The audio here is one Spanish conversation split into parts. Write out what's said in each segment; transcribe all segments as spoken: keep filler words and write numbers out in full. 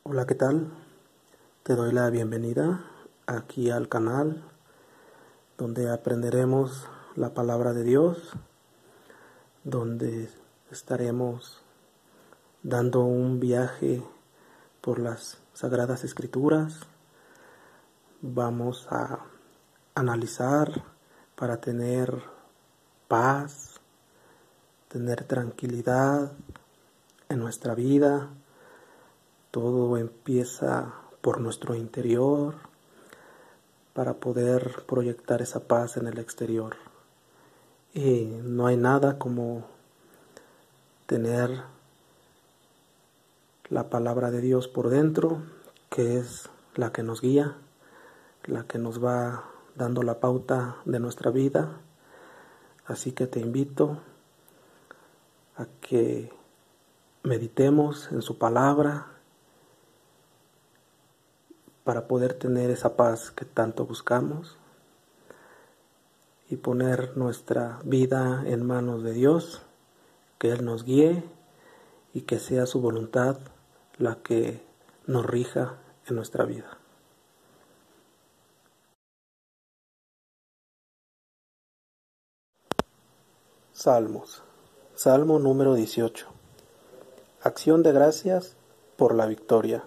Hola, ¿qué tal? Te doy la bienvenida aquí al canal donde aprenderemos la palabra de Dios, donde estaremos dando un viaje por las Sagradas Escrituras. Vamos a analizar para tener paz, tener tranquilidad en nuestra vida. Todo empieza por nuestro interior para poder proyectar esa paz en el exterior. Y no hay nada como tener la palabra de Dios por dentro, que es la que nos guía, la que nos va dando la pauta de nuestra vida. Así que te invito a que meditemos en su palabra para poder tener esa paz que tanto buscamos y poner nuestra vida en manos de Dios, que Él nos guíe y que sea su voluntad la que nos rija en nuestra vida. Salmos. Salmo número dieciocho. Acción de gracias por la victoria.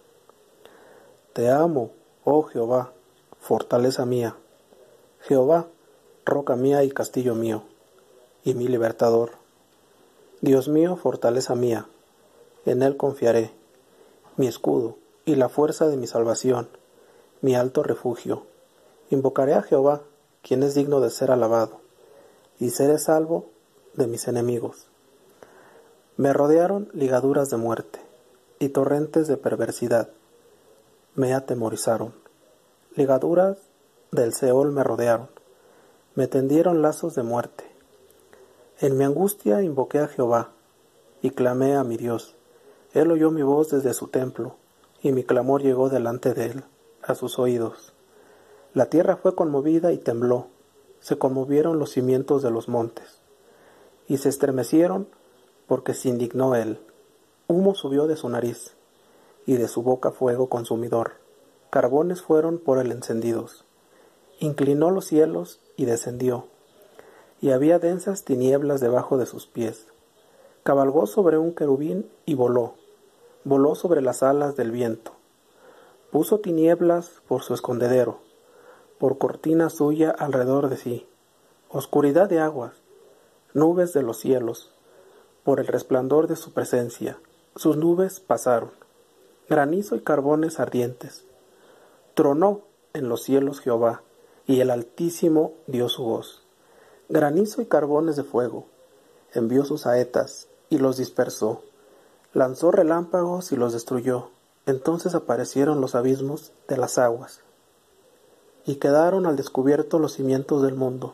Te amo, oh Jehová, fortaleza mía. Jehová, roca mía y castillo mío, y mi libertador. Dios mío, fortaleza mía, en Él confiaré, mi escudo y la fuerza de mi salvación, mi alto refugio. Invocaré a Jehová, quien es digno de ser alabado, y seré salvo de mis enemigos. Me rodearon ligaduras de muerte, y torrentes de perversidad me atemorizaron. Ligaduras del Seol me rodearon, me tendieron lazos de muerte. En mi angustia invoqué a Jehová, y clamé a mi Dios. Él oyó mi voz desde su templo, y mi clamor llegó delante de él, a sus oídos. La tierra fue conmovida y tembló, se conmovieron los cimientos de los montes, y se estremecieron porque se indignó él. Humo subió de su nariz, y de su boca fuego consumidor. Carbones fueron por él encendidos. Inclinó los cielos y descendió, y había densas tinieblas debajo de sus pies. Cabalgó sobre un querubín y voló, voló sobre las alas del viento. Puso tinieblas por su escondedero, por cortina suya alrededor de sí. Oscuridad de aguas, nubes de los cielos, por el resplandor de su presencia. Sus nubes pasaron. Granizo y carbones ardientes. Tronó en los cielos Jehová, y el Altísimo dio su voz. Granizo y carbones de fuego. Envió sus saetas y los dispersó. Lanzó relámpagos y los destruyó. Entonces aparecieron los abismos de las aguas, y quedaron al descubierto los cimientos del mundo.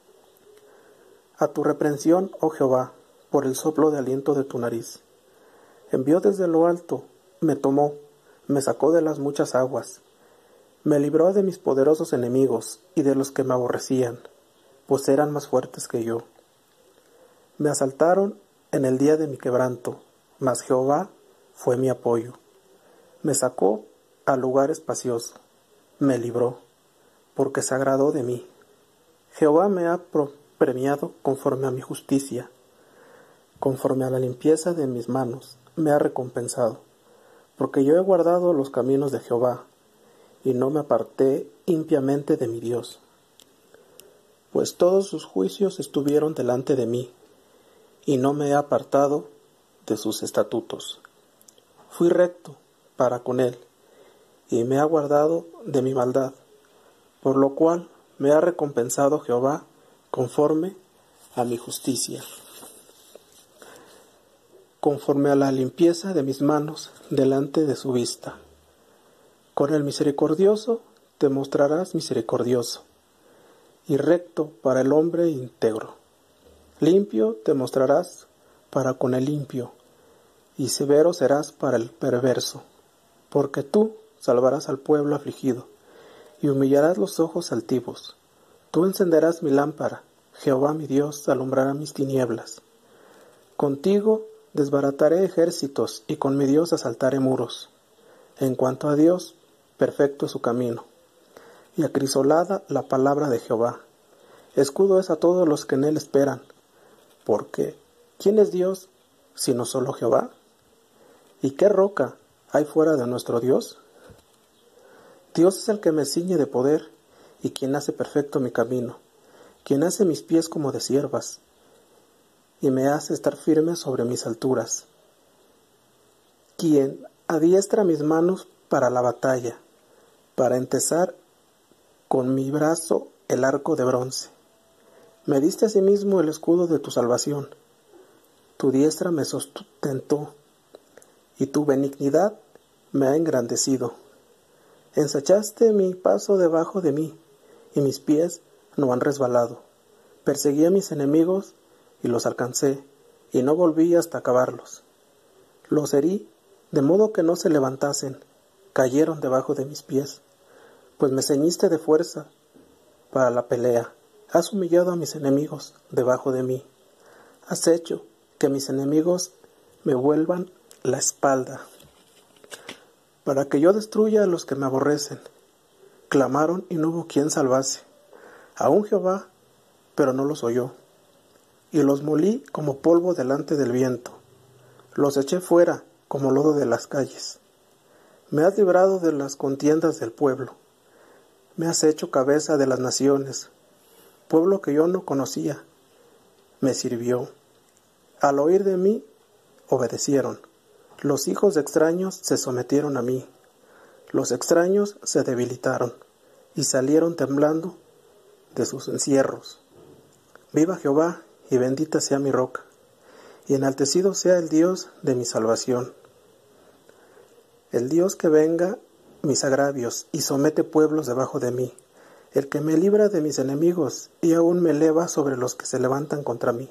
A tu reprensión, oh Jehová, por el soplo de aliento de tu nariz. Envió desde lo alto, me tomó, me sacó de las muchas aguas. Me libró de mis poderosos enemigos y de los que me aborrecían, pues eran más fuertes que yo. Me asaltaron en el día de mi quebranto, mas Jehová fue mi apoyo. Me sacó al lugar espacioso, me libró, porque se agradó de mí. Jehová me ha premiado conforme a mi justicia, conforme a la limpieza de mis manos, me ha recompensado, porque yo he guardado los caminos de Jehová, y no me aparté impiamente de mi Dios. Pues todos sus juicios estuvieron delante de mí, y no me he apartado de sus estatutos. Fui recto para con él, y me ha guardado de mi maldad, por lo cual me ha recompensado Jehová conforme a mi justicia, conforme a la limpieza de mis manos delante de su vista. Con el misericordioso te mostrarás misericordioso, y recto para el hombre íntegro. Limpio te mostrarás para con el limpio, y severo serás para el perverso, porque tú salvarás al pueblo afligido, y humillarás los ojos altivos. Tú encenderás mi lámpara, Jehová mi Dios alumbrará mis tinieblas. Contigo desbarataré ejércitos, y con mi Dios asaltaré muros. En cuanto a Dios, perfecto es su camino, y acrisolada la palabra de Jehová. Escudo es a todos los que en él esperan, porque ¿quién es Dios sino solo Jehová? ¿Y qué roca hay fuera de nuestro Dios? Dios es el que me ciñe de poder, y quien hace perfecto mi camino, quien hace mis pies como de ciervas, y me hace estar firme sobre mis alturas, quien adiestra mis manos para la batalla, para entesar con mi brazo el arco de bronce. Me diste asimismo el escudo de tu salvación, tu diestra me sustentó, y tu benignidad me ha engrandecido. Ensachaste mi paso debajo de mí, y mis pies no han resbalado. Perseguí a mis enemigos, y los alcancé, y no volví hasta acabarlos. Los herí, de modo que no se levantasen, cayeron debajo de mis pies. Pues me ceñiste de fuerza para la pelea, has humillado a mis enemigos debajo de mí. Has hecho que mis enemigos me vuelvan la espalda, para que yo destruya a los que me aborrecen. Clamaron y no hubo quien salvase. Aún Jehová, pero no los oyó. Y los molí como polvo delante del viento. Los eché fuera como lodo de las calles. Me has librado de las contiendas del pueblo. Me has hecho cabeza de las naciones. Pueblo que yo no conocía, me sirvió. Al oír de mí, obedecieron. Los hijos de extraños se sometieron a mí. Los extraños se debilitaron y salieron temblando de sus encierros. Viva Jehová y bendita sea mi roca, y enaltecido sea el Dios de mi salvación. El Dios que venga mis agravios y somete pueblos debajo de mí, el que me libra de mis enemigos y aún me eleva sobre los que se levantan contra mí.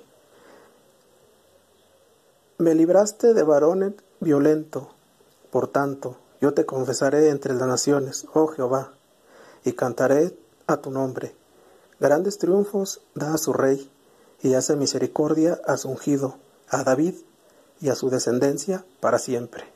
Me libraste de varón violento, por tanto, yo te confesaré entre las naciones, oh Jehová, y cantaré a tu nombre. Grandes triunfos da a su rey, y hace misericordia a su ungido, a David y a su descendencia para siempre.